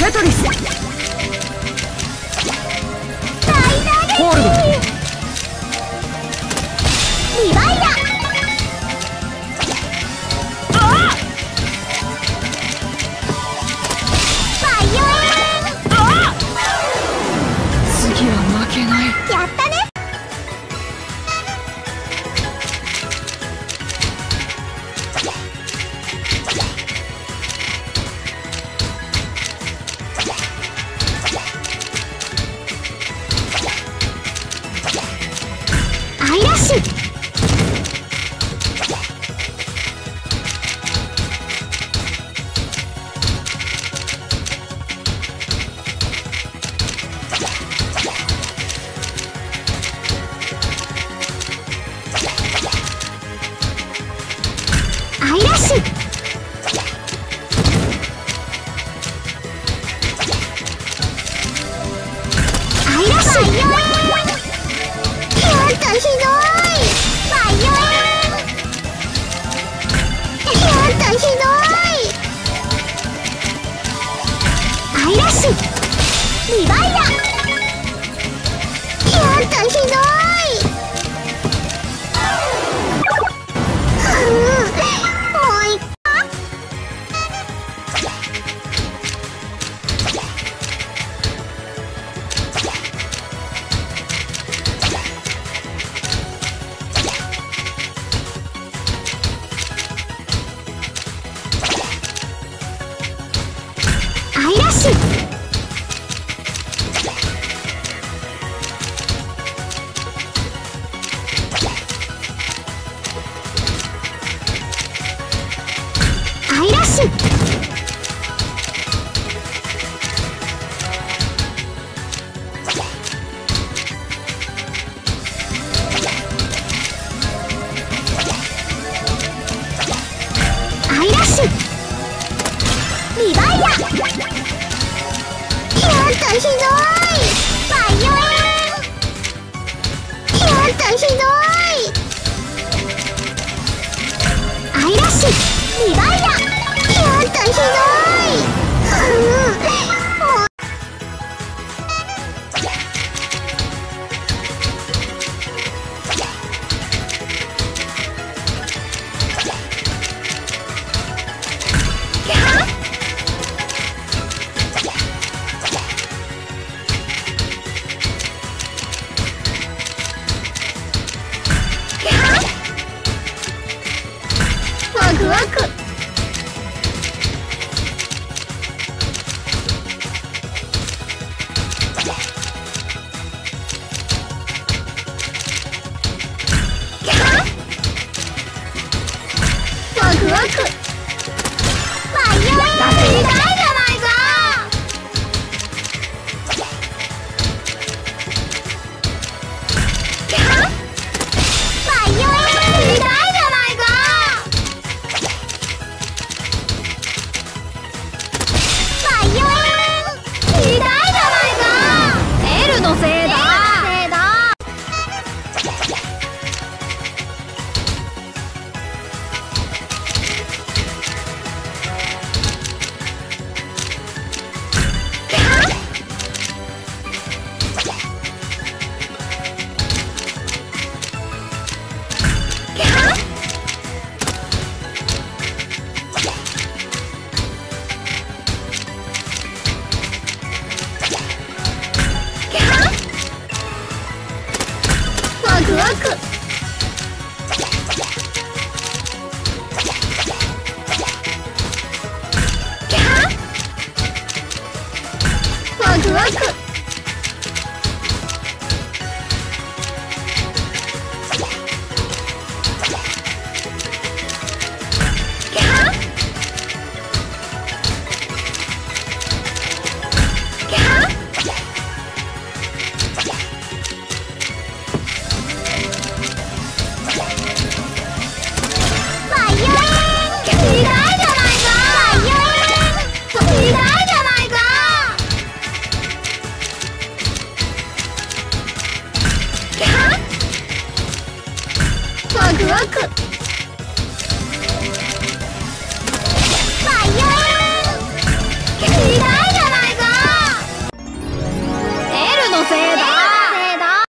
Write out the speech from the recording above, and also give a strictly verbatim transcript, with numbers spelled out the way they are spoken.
テトリス。 大打撃。 ホールド。 リバイラ。 あバイオエン。 あ次は負けない。 やったね。アイラッシュ。アイラッシュ。アイラッシュ。やったひどい。バイオエン。やったひどい。アイラッシュ。リバイラ。やったひどい。ふう、もう一回。アイラッシュ。アイラッシュ。アイラッシュ。リバイラ。やったひどい。バイオエン。やったひどい。アイラッシュ。リバイラ。やったひどい。ふう、もう。ワクワク。ワクワク。バイオエン。痛いじゃないか。バイオエン。痛いじゃないか。バイオエン。痛いじゃないか。エルのせいだ。せいだ。ワクワク。ワクワク。